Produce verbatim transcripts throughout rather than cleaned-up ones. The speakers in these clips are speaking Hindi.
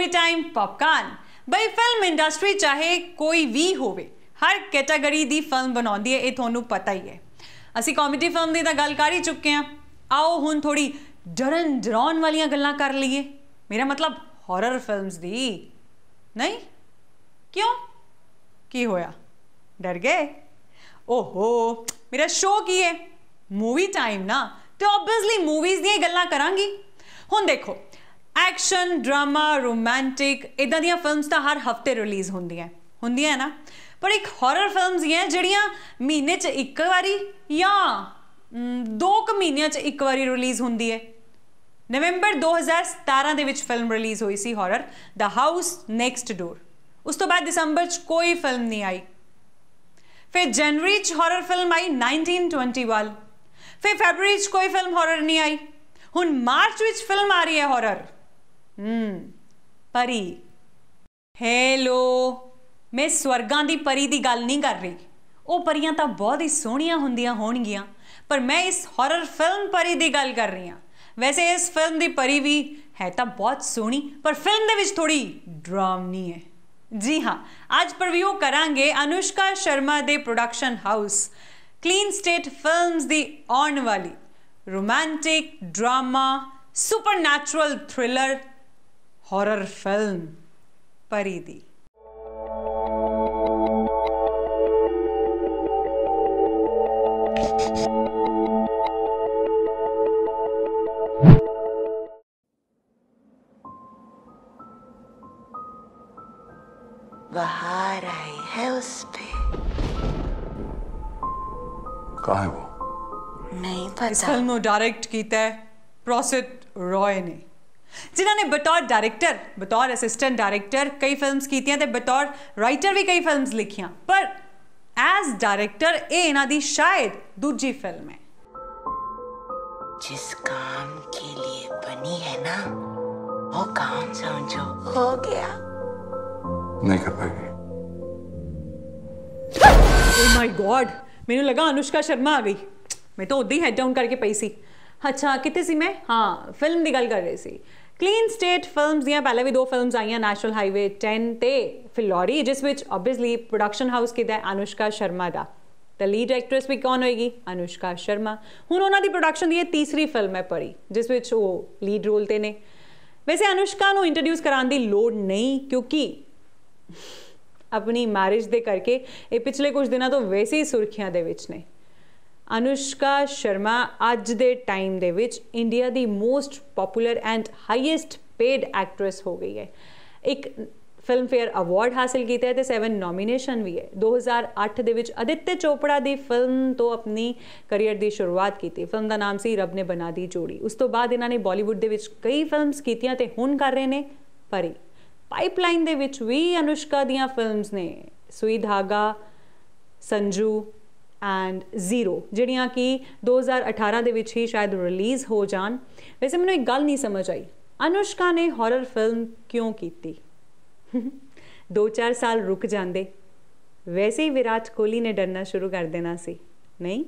Movie time popcorn. बई फिल्म इंडस्ट्री चाहे कोई भी होवे, हर कैटेगरी दी फिल्म बनाउंदी है, ये तुहानू पता ही है। असी कॉमेडी फिल्म दी तां गल कर ही चुके हैं, आओ हुण थोड़ी डरन डराउण वालियां गल्लां कर लईए। मेरा मतलब हॉरर फिल्म्स दी। नहीं क्यों, की होया, डर गए? ओहो, मेरा शो की है मूवी टाइम ना, तो ऑब्वियसली मूवीज़ दी गल्लां करांगी। हुण देखो, एक्शन ड्रामा रोमांटिक इदां दियां फिल्म्स तो हर हफ्ते रिलीज़ होंदियां होंदियां है ना, पर एक हॉरर फिल्म्स हैं जिहड़ियां महीने च एक बारी या दो क महीनों च एक बारी रिलीज़ होंदी है। नवंबर दो हज़ार सतारह दे विच फिल्म रिलीज़ हुई सी horror the house next door. उस तो बाद दिसंबर च कोई फिल्म नहीं आई। फिर जनवरी च हॉरर फिल्म आई नाइनटीन ट्वेंटी वन। फिर फरवरी च कोई फिल्म हॉरर नहीं आई। हुण मार्च विच फिल्म आ रही है हॉरर, हम्म परी। हेलो, मैं स्वर्गां दी परी दी गल नहीं कर रही, वो परियां तां बहुत ही सोहणियां हुंदियां होणगियां, पर मैं इस हॉरर फिल्म परी दी गल कर रही हाँ। वैसे इस फिल्म दी परी भी है तां बहुत सोहणी, पर फिल्म दे विच थोड़ी डरावनी है। जी हाँ, आज प्रीव्यू करांगे अनुष्का शर्मा दे production house clean slate films दी आने वाली romantic drama supernatural thriller horror film Pari दी। बाहर आई है उस पे। कहाँ है वो? नहीं पता। इस फिल्म को डायरेक्ट किया है प्रोसित रॉय ने, जिन्होंने बतौर डायरेक्टर बतौर असिस्टेंट डायरेक्टर कई फिल्म्स की ते बतौर राइटर भी कई फिल्म्स लिखियां, पर एज डायरेक्टर ये इन्हां दी शायद दूजी फिल्म है। जिस काम के लिए बनी है ना, वो काम समझो हो गया। नहीं कर पाएगी। ओह माय गॉड, मैंने लगा अनुष्का शर्मा आ गई। मैं तो उद्दी हेड डाउन करके पई सी। अच्छा कितने सी मैं, हाँ फिल्म की गल कर रही सी। क्लीन स्टेट फिल्म्स दियां पहले भी दो फिल्म्स आईयां, नेशनल हाईवे टेन ते फिलौरी, जिस विच ऑब्वियसली प्रोडक्शन हाउस किदा है अनुष्का शर्मा दा। द लीड एक्ट्रेस भी कौन होएगी? अनुष्का शर्मा। हुण उन्हां दी प्रोडक्शन दी तीसरी फिल्म है परी, जिस विच वो लीड रोल ते ने। वैसे अनुष्का नूं इंट्रोड्यूस कराने की लोड़ नहीं, क्योंकि अपनी मैरिज दे करके ये पिछले कुछ दिनों तो वैसे ही सुर्खियां दे विच ने। अनुष्का शर्मा अज दे टाइम दे विच इंडिया दी most popular and highest paid actress हो गई है। एक फिल्म फेयर अवार्ड हासिल किया है, सैवन नॉमिनेशन भी है। दो हज़ार अठ दे विच आदित्य चोपड़ा दी फिल्म तो अपनी करियर की शुरुआत की थी। फिल्म का नाम सी रब ने बना दी जोड़ी। उस तो बाद इन्होंने बॉलीवुड दे विच कई फिल्म्स कीतियां ते हुण कर रहे ने परी। पाइपलाइन दे विच भी अनुष्का दियां फिल्म्स ने सुई धागा, संजू एंड जीरो, जिहड़ियां कि दो हज़ार अठारह दे विच ही शायद रिलीज़ हो जान। वैसे मैनूं एक गल नहीं समझ आई, अनुष्का ने हॉरर फिल्म क्यों कीती? दो चार साल रुक जांदे, वैसे ही विराट कोहली ने डरना शुरू कर देना सी, नहीं?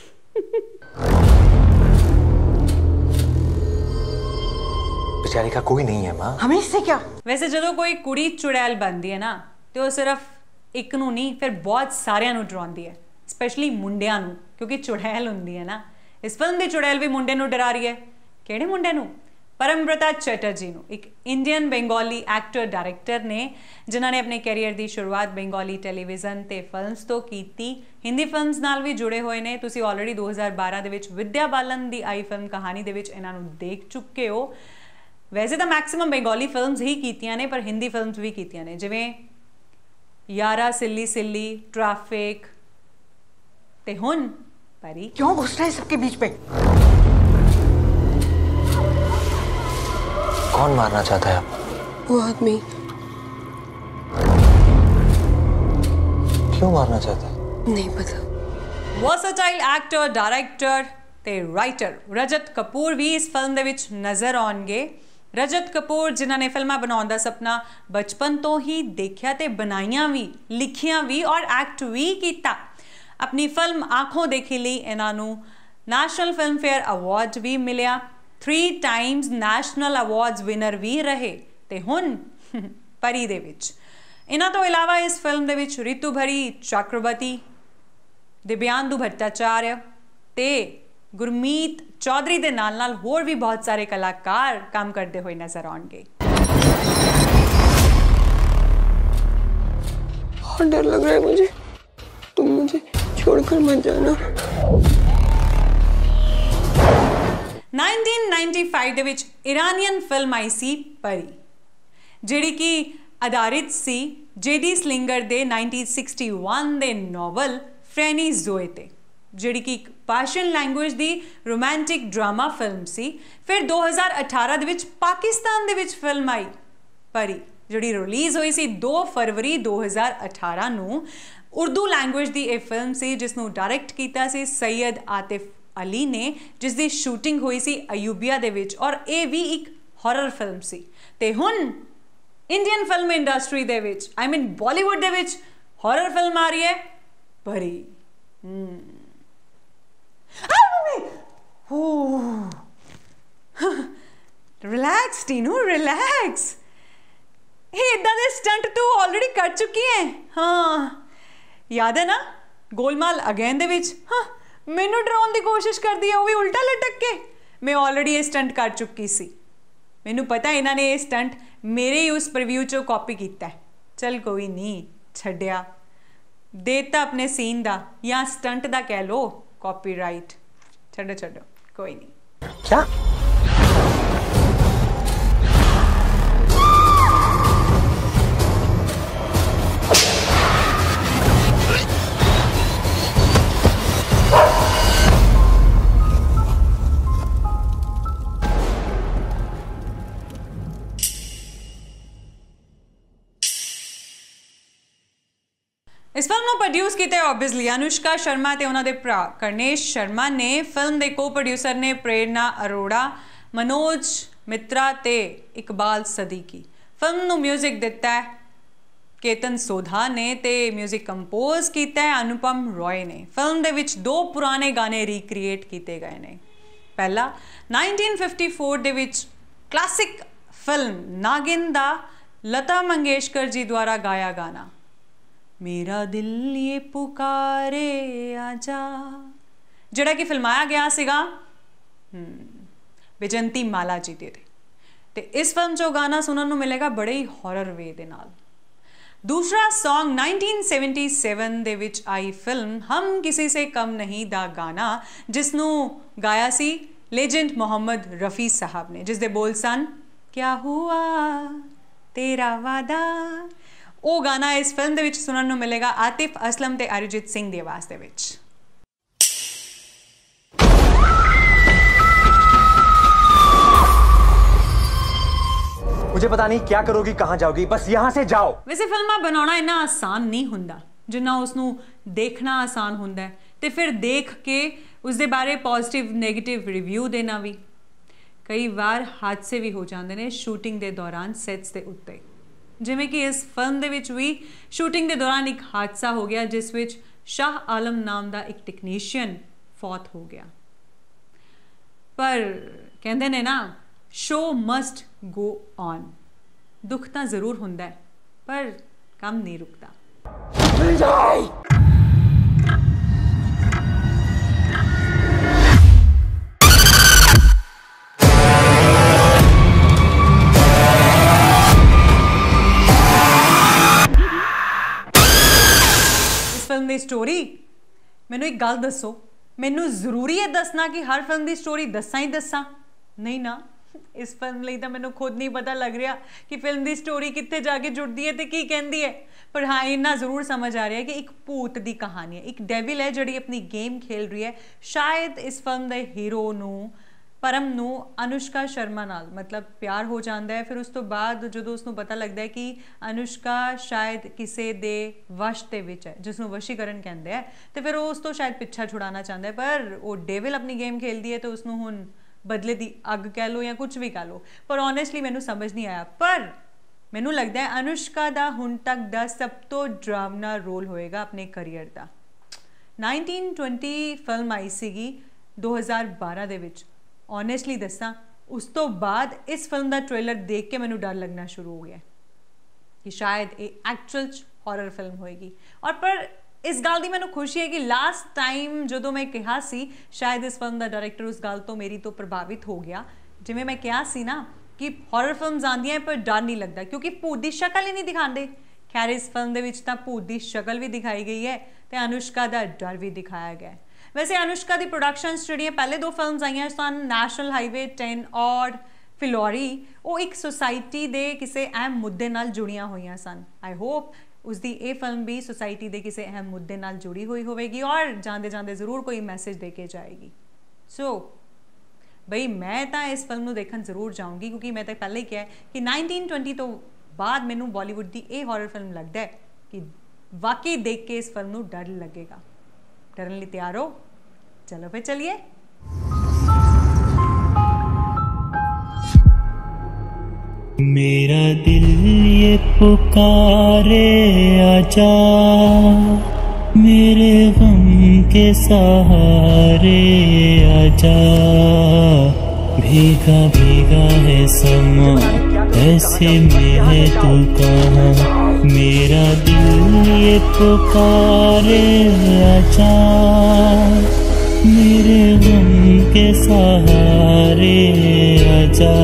बेचारी का कोई नहीं है माँ। हमें इससे क्या? वैसे जो कोई कुड़ी चुड़ैल बनती है ना, तो सिर्फ एक नूं नहीं फिर बहुत सारियां नूं डराउंदी है, स्पैशली मुंडियां नूं, क्योंकि चुड़ैल हुंदी है ना। इस फिल्म की चुड़ैल भी मुंडे नूं डरा रही है। किहड़े मुंडे नूं? परमव्रता चैटर्जी नूं, एक इंडियन बंगाली एक्टर डायरेक्टर ने, जिन्होंने अपने कैरियर की शुरुआत बंगाली टैलीविजन ते फिल्म्स तो की, हिंदी फिल्म्स नाल भी जुड़े हुए ने। तुसी ऑलरेडी दो हज़ार बारह दे विच विद्या बालन की आई फिल्म कहानी दे विच इन्हां नूं देख चुके हो। वैसे तो मैक्सिमम बंगाली फिल्म्स ही कीतियां ने, पर हिंदी फिल्म्स भी कीतियां ने, जिवें यारा सिल्ली सिल्ली, ट्रैफिक ते हुण परी। क्यों घुस रहे सबके बीच पे? कौन मारना चाहता है आपको? वो आदमी। क्यों मारना चाहता है? नहीं पता। वर्सेटाइल एक्टर डायरेक्टर ते राइटर रजत कपूर भी इस फिल्म दे विच नज़र आउणगे। रजत कपूर जिन्होंने फिल्मां बनाउण दा सपना बचपन तो ही देखिया ते बनाइयां भी, लिखियां भी और एक्ट भी कीता। अपनी फिल्म आंखों देखी ली इन्हां नूं नेशनल फिल्म फेयर अवार्ड भी मिलिया। Three times national awards winner भी रहे ते हुण ਪਰੀ ਦੇ ਵਿੱਚ। ਇਹਨਾਂ ਤੋਂ ਇਲਾਵਾ ਇਸ ਫਿਲਮ ਦੇ ਵਿੱਚ ਰਿਤੂ ਭਰੀ ਚੱਕਰਵਰਤੀ, ਦਿਵਿਆਂਦੂ ਭੱਟਾਚਾਰਿਆ ਤੇ ਗੁਰਮੀਤ ਚੌਧਰੀ ਦੇ ਨਾਲ ਨਾਲ ਹੋਰ ਵੀ ਬਹੁਤ ਸਾਰੇ ਕਲਾਕਾਰ ਕੰਮ ਕਰਦੇ ਹੋਏ ਨਜ਼ਰ ਆਉਣਗੇ। बहुत डर लग रहा है मुझे, तुम मुझे छोड़कर मत जाना। नाइनटीन नाइनटी फाइव ਦੇ ਵਿੱਚ ਇਰਾਨੀਅਨ ਫਿਲਮ ਆਈ ਸੀ ਪਰੀ, ਜਿਹੜੀ ਕਿ ਆਧਾਰਿਤ ਸੀ ਜੇ.ਡੀ. ਸਲਿੰਗਰ ਦੇ ਨਾइनटीन सिक्सटी वन ਦੇ ਨੋਵਲ ਫ੍ਰੈਨੀ ਜ਼ੋਏ ਤੇ, ਜਿਹੜੀ ਕਿ ਇੱਕ ਪਾਸ਼ੀਅਨ ਲੈਂਗੁਏਜ ਦੀ ਰੋਮਾਂਟਿਕ ਡਰਾਮਾ ਫਿਲਮ ਸੀ। ਫਿਰ दो हज़ार अठारह ਦੇ ਵਿੱਚ ਪਾਕਿਸਤਾਨ ਦੇ ਵਿੱਚ ਫਿਲਮ ਆਈ ਪਰੀ, ਜਿਹੜੀ ਰਿਲੀਜ਼ ਹੋਈ ਸੀ दो फरवरी दो हज़ार अठारह ਨੂੰ। ਉਰਦੂ ਲੈਂਗੁਏਜ ਦੀ ਇਹ ਫਿਲਮ ਸੀ ਜਿਸ ਨੂੰ ਡਾਇਰੈਕਟ ਕੀਤਾ ਸੀ ਸੈयद ਆਤਿਫ ਅਲੀ ਨੇ, ਜਿਸ ਦੀ ਸ਼ੂਟਿੰਗ ਹੋਈ ਸੀ ਅਯੂਬੀਆ ਦੇ ਵਿੱਚ, ਔਰ ਇਹ ਵੀ ਇੱਕ ਹੌਰਰ ਫਿਲਮ ਸੀ। ਤੇ ਹੁਣ ਇੰਡੀਅਨ ਫਿਲਮ ਇੰਡਸਟਰੀ ਦੇ ਵਿੱਚ, ਆਈ ਮੀਨ ਬਾਲੀਵੁੱਡ ਦੇ ਵਿੱਚ ਹੌਰਰ ਫਿਲਮ ਆ ਰਹੀ ਹੈ ਪਰੀ। Relax Tinu, relax. ਇਹ ਇਦਾਂ ਦੇ ਸਟੰਟ ਤੂੰ ਆਲਰੇਡੀ ਕਰ ਚੁੱਕੀ ਹੈ। ਹਾਂ ਯਾਦ ਹੈ ਨਾ ਗੋਲਮਾਲ ਅਗੇਨ ਦੇ ਵਿੱਚ? ਹਾਂ ਮੈਨੂੰ ਡਰਾਉਣ ਦੀ ਕੋਸ਼ਿਸ਼ ਕਰਦੀ ਹੈ, ਉਹ ਵੀ ਉਲਟਾ ਲਟਕ ਕੇ। ਮੈਂ ਆਲਰੇਡੀ ਇਹ ਸਟੰਟ ਕਰ ਚੁੱਕੀ ਸੀ। ਮੈਨੂੰ ਪਤਾ ਇਹਨਾਂ ਨੇ ਇਹ ਸਟੰਟ ਮੇਰੇ ਹੀ ਉਸ ਪ੍ਰੀਵਿਊ ਚੋਂ ਕਾਪੀ ਕੀਤਾ ਹੈ। ਚੱਲ ਕੋਈ ਨਹੀਂ, ਛੱਡਿਆ, ਦੇਤਾ ਆਪਣੇ ਸੀਨ ਦਾ ਜਾਂ ਸਟੰਟ ਦਾ ਕਹਿ ਲੋ ਕਾਪੀਰਾਈਟ। ਛੱਡੋ ਛੱਡੋ, ਕੋਈ ਨਹੀਂ। क्या? ਇਸ ਫਿਲਮ ਨੂੰ ਪ੍ਰੋਡਿਊਸ ਕੀਤਾ ਓਬਵੀਅਸਲੀ ਅਨੁਸ਼ਕਾ ਸ਼ਰਮਾ ਤੇ ਉਹਨਾਂ ਦੇ ਭਰਾ ਕਰਨੇਸ਼ ਸ਼ਰਮਾ ਨੇ। ਫਿਲਮ ਦੇ ਕੋ ਪ੍ਰੋਡਿਊਸਰ ਨੇ ਪ੍ਰੇਰਨਾ ਅਰੋੜਾ, ਮਨੋਜ ਮਿੱਤਰਾ ਤੇ ਇਕਬਾਲ ਸਦੀਕੀ। ਫਿਲਮ ਨੂੰ ਮਿਊਜ਼ਿਕ ਦਿੱਤਾ ਹੈ ਕੇਤਨ ਸੋਧਾ ਨੇ ਤੇ ਮਿਊਜ਼ਿਕ ਕੰਪੋਜ਼ ਕੀਤਾ ਹੈ ਅਨੁਪਮ ਰॉय ਨੇ। ਫਿਲਮ ਦੇ ਵਿੱਚ ਦੋ ਪੁਰਾਣੇ ਗਾਣੇ ਰੀਕ੍ਰੀਏਟ ਕੀਤੇ ਗਏ ਨੇ। ਪਹਿਲਾ नाइनटीन फिफ्टी फोर ਦੇ ਵਿੱਚ ਕਲਾਸਿਕ ਫਿਲਮ ਨਾਗਿਨ ਦਾ ਲਤਾ ਮੰਗੇਸ਼ਕਰ ਜੀ ਦੁਆਰਾ ਗਾਇਆ ਗਾਣਾ मेरा दिल ये पुकारे आजा, ਜਿਹੜਾ ਕਿ ਫਿਲਮਾਇਆ ਗਿਆ ਸੀਗਾ ਵਿਜੰਤੀ ਮਾਲਾ ਜੀ ਦੇ ਤੇ ਇਸ ਫਿਲਮ 'ਚੋਂ ਗਾਣਾ ਸੁਣਨ ਨੂੰ ਮਿਲੇਗਾ ਬੜੇ ਹੀ ਹੌਰਰ ਵੇ ਦੇ ਨਾਲ। ਦੂਸਰਾ ਸੌਂਗ नाइनटीन सेवेंटी सेवन ਦੇ ਵਿੱਚ ਆਈ ਫਿਲਮ ਹਮ ਕਿਸੇ ਸੇ ਕਮ ਨਹੀਂ ਦਾ ਗਾਣਾ, ਜਿਸ ਨੂੰ ਗਾਇਆ ਸੀ ਲੈਜੈਂਡ ਮੁਹੰਮਦ ਰਫੀ ਸਾਹਿਬ ਨੇ, ਜਿਸ ਦੇ ਬੋਲ ਸਨ ਕਿਆ ਹੁਆ ਤੇਰਾ ਵਾਦਾ। ਉਹ ਗਾਣਾ ਇਸ ਫਿਲਮ ਦੇ ਵਿੱਚ ਸੁਣਨ ਨੂੰ ਮਿਲੇਗਾ ਆਤਿਫ ਅਸਲਮ ਤੇ ਅਰਿਜੀਤ ਸਿੰਘ ਦੀ ਆਵਾਜ਼ ਦੇ ਵਿੱਚ। मुझे पता नहीं क्या करोगी, कहाँ जाओगी, बस यहाँ से जाओ। वैसे फिल्मां बनाना इन्ना आसान नहीं हुंदा जिन्ना उसनू देखना आसान हुंदा है, ते फिर देख के उसदे बारे पॉजिटिव नेगेटिव रिव्यू देना भी। कई बार हादसे भी हो जाते हैं शूटिंग के दौरान सैट्स के उत्ते, जिवें कि इस फिल्म दे विच भी शूटिंग के दौरान एक हादसा हो गया जिस विच शाह आलम नाम का एक टेक्नीशियन फौत हो गया। पर कहते ने ना शो मस्ट गो ऑन। दुख तो जरूर हुंदा है पर काम नहीं रुकता। फिल्म की स्टोरी मैनू एक गल दसो, मैनू जरूरी है दसना कि हर फिल्म की स्टोरी दसा ही दसा? नहीं ना, इस फिल्म लई तां मैनू खुद नहीं पता लग रहा कि फिल्म की स्टोरी कित्थे जाके जुड़ती है तो की कहती है। पर हाँ इन्ना जरूर समझ आ रहा है कि एक भूत की कहानी है, एक डेविल है जिहड़ी अपनी गेम खेल रही है। शायद इस फिल्म के हीरो नू परम नू अनुष्का शर्मा नाल मतलब प्यार हो जाता है। फिर उस तो बाद जो उसनू पता लगता है कि अनुष्का शायद किसी दे वश दे विच है, जिसनू वशीकरण कहते हैं, तो फिर वो उस तो शायद पिछा छुड़ाना चाहता है। पर वो डेविल अपनी गेम खेलती है तो उसनू हुण बदले दी अग कह लो या कुछ भी कह लो, पर ऑनेस्टली मैनू समझ नहीं आया। पर मैनू लगता है अनुष्का दा हुण तक दा सब तो डरावना रोल होएगा अपने करियर का। नाइनटीन ट्वेंटी फिल्म आई सीगी दो हज़ार बारह दे विच। ऑनेस्टली दसा उस तो बाद इस फिल्म का ट्रेलर देख के मैनू डर लगना शुरू हो गया। कि शायद ਇਹ ਐਕਚੁਅਲ ਹੌਰਰ ਫਿਲਮ ਹੋਏਗੀ। ਔਰ ਪਰ ਇਸ ਗੱਲ ਦੀ ਮੈਨੂੰ ਖੁਸ਼ੀ ਹੈ ਕਿ ਲਾਸਟ ਟਾਈਮ ਜਦੋਂ ਮੈਂ ਕਿਹਾ ਸੀ ਸ਼ਾਇਦ ਇਸ ਫਿਲਮ ਦਾ ਡਾਇਰੈਕਟਰ ਉਸ ਗੱਲ ਤੋਂ ਮੇਰੀ ਤੋਂ ਪ੍ਰਭਾਵਿਤ ਹੋ ਗਿਆ। ਜਿਵੇਂ ਮੈਂ ਕਿਹਾ ਸੀ ਨਾ ਕਿ ਹੌਰਰ ਫਿਲਮਸ ਆਉਂਦੀਆਂ ਪਰ ਡਰ ਨਹੀਂ ਲੱਗਦਾ ਕਿਉਂਕਿ ਭੂਤ ਦੀ ਸ਼ਕਲ ਹੀ ਨਹੀਂ ਦਿਖਾਉਂਦੇ। ਖੈਰ ਇਸ ਫਿਲਮ ਦੇ ਵਿੱਚ ਤਾਂ ਭੂਤ ਦੀ ਸ਼ਕਲ ਵੀ ਦਿਖਾਈ ਗਈ ਹੈ ਤੇ ਅਨੁਸ਼ਕਾ ਦਾ ਡਰ ਵੀ ਦਿਖਾਇਆ ਗਿਆ। ਵੈਸੇ ਅਨੁਸ਼ਕਾ ਦੀ ਪ੍ਰੋਡਕਸ਼ਨਸ ਜਿਹੜੀਆਂ ਪਹਿਲੇ ਦੋ ਫਿਲਮਸ ਆਈਆਂ ਸਨ ਨੈਸ਼ਨਲ ਹਾਈਵੇ ਦਸ ਔਰ ਫਿਲੌਰੀ, ਉਹ ਇੱਕ ਸੁਸਾਇਟੀ ਦੇ ਕਿਸੇ ਅਹਿਮ ਮੁੱਦੇ ਨਾਲ ਜੁੜੀਆਂ ਹੋਈਆਂ ਸਨ। ਆਈ ਹੋਪ ਉਸਦੀ ਇਹ ਫਿਲਮ ਵੀ ਸੁਸਾਇਟੀ ਦੇ ਕਿਸੇ ਅਹਿਮ ਮੁੱਦੇ ਨਾਲ ਜੁੜੀ ਹੋਈ ਹੋਵੇਗੀ ਔਰ ਜਾਂਦੇ ਜਾਂਦੇ ਜ਼ਰੂਰ ਕੋਈ ਮੈਸੇਜ ਦੇ ਕੇ ਜਾਏਗੀ। ਸੋ ਬਈ ਮੈਂ ਤਾਂ ਇਸ ਫਿਲਮ ਨੂੰ ਦੇਖਣ ਜ਼ਰੂਰ ਜਾਊਂਗੀ ਕਿਉਂਕਿ ਮੈਂ ਤਾਂ ਪਹਿਲਾਂ ਹੀ ਕਿਹਾ ਕਿ ਉੱਨੀ ਸੌ ਵੀਹ ਤੋਂ ਬਾਅਦ ਮੈਨੂੰ ਬਾਲੀਵੁੱਡ ਦੀ ਇਹ ਹੌਰਰ ਫਿਲਮ ਲੱਗਦਾ ਹੈ ਕਿ ਵਾਕਈ ਦੇਖ ਕੇ ਇਸ ਫਿਲਮ ਨੂੰ ਡਰ ਲੱਗੇਗਾ। डरने लिए तैयार हो? चलो फिर चलिए। मेरा दिल ये पुकारे आजा, मेरे गम के सहारे आजा, भीगा भीगा है समा ऐसे में है तू कहाँ, मेरा दिल ये पुकारे आजा, मेरे गम के सहारे आजा,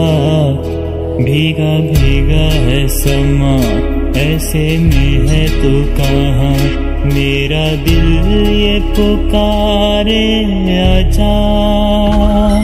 भीगा भीगा है समा ऐसे में है तू कहाँ, मेरा दिल ये पुकारे आजा।